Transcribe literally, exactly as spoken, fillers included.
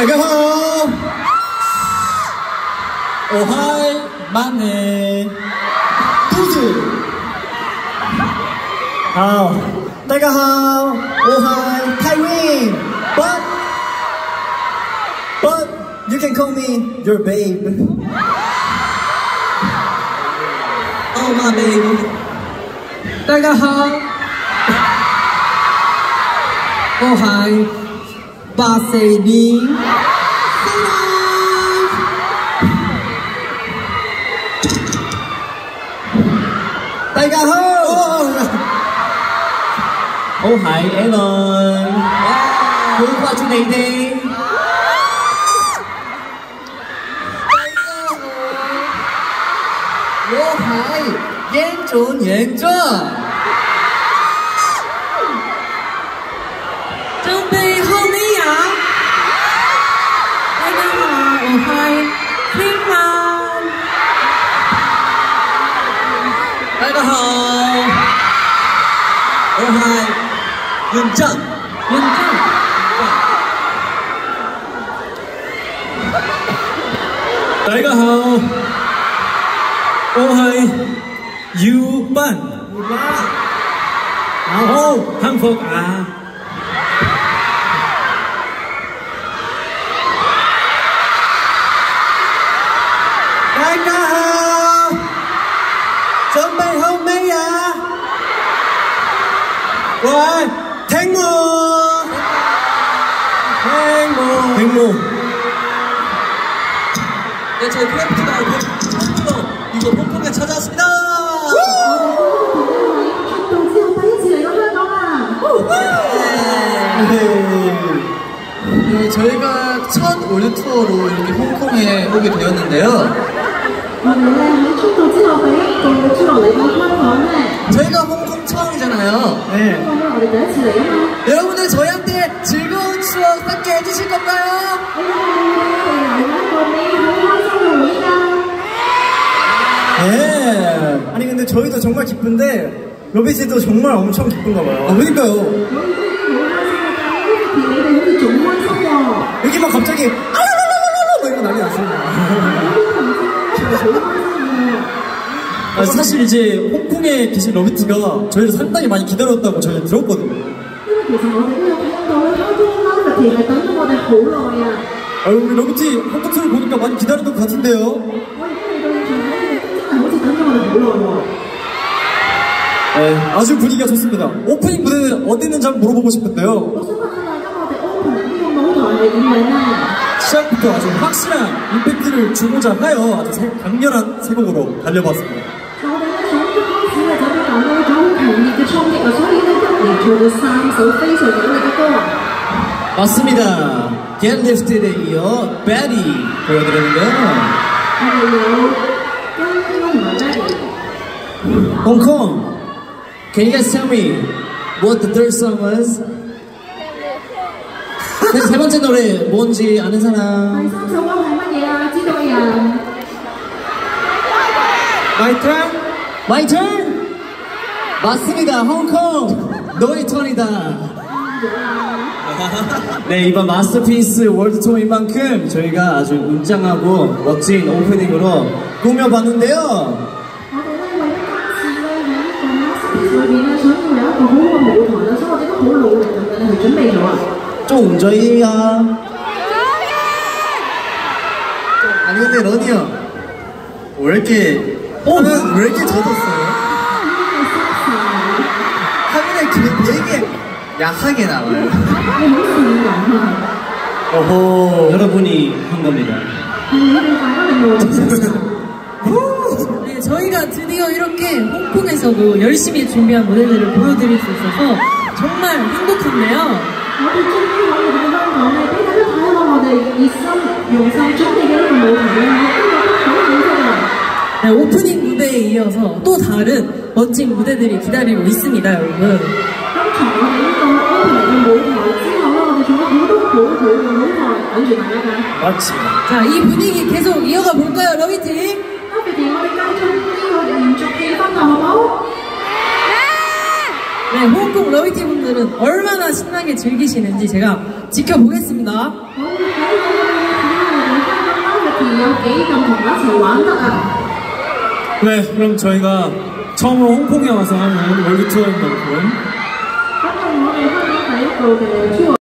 大家好，我嗨曼内，兔子。好，大家好，我嗨泰瑞。But but you can call me your babe. Oh my baby. 大家好，我嗨巴塞林。 大家好，我係 Alan， 好掛住你哋。我係嚴重嚴重，準備好未呀？大家好，我係平安。 大家好，我係윤정，윤정。大家好，我係유반。好，幸福啊！大家好。 準備好未呀？喂，聽我，聽我，聽我。네, 저희 크래프트가 처음으로 이곳 홍콩에 찾아왔습니다. 네, 저희가 첫 월드 투어로 이렇게 홍콩에 오게 되었는데요. 저희가 홍콩 처음이잖아요. 네. 여러분들 저희한테 즐거운 추억 함께 해주실 건가요? 네. 아니 근데 저희도 정말 기쁜데 로비씨도 정말 엄청 기쁜가 봐요. 아, 그러니까요. 여기 막 갑자기 아라라라라라 뭐 이런 난리 났어요. 아, 사실 이제 홍콩에 계신 러비티가 저희를 상당히 많이 기다렸다고 저희 들었거든요. 아, 우리 러비티 홍콩 소리 보니까 많이 기다렸던 것 같은데요. 네, 아주 분위기가 좋습니다. 오프닝 무대는 어디 있는지 한번 물어보고 싶은데요. 시작부터 아주 확실한 임팩트를 주고자 하여 아주 세, 강렬한 세 곡으로 달려봤습니다. 맞습니다. Get Lifted에 이어 Betty 보여드렸는데요. 홍콩, can you guys tell me what the third song was? 세 번째 노래 뭔지 아는 사람? My turn? My turn? 맞습니다. 홍콩 너의 턴이다. 네, 이번 마스터피스 월드 투어인 만큼 저희가 아주 웅장하고 멋진 오프닝으로 꾸며봤는데요. 좀 저희야. 아니 근데 러니 형, 왜 이렇게 화면 왜 이렇게 젖었어요? 화면에 되게 약하게 나와요. 어허, 여러분이 한 겁니다. 네, 저희가 드디어 이렇게 홍콩에서도 열심히 준비한 무대들을 보여드릴 수 있어서 정말 행복한데요. 네, 오프닝 무대에 이어서 또 다른 멋진 무대들이 기다리고 있습니다, 여러분. 맞습니다. 자, 이 분위기 계속 이어가 볼까요, 러비티? 네, 네, 홍콩 러비티 분들은 얼마나 신나게 즐기시는지 제가 지켜보겠습니다. 네, 그럼 저희가 처음으로 홍콩에 와서 하는 월드 투어인 만큼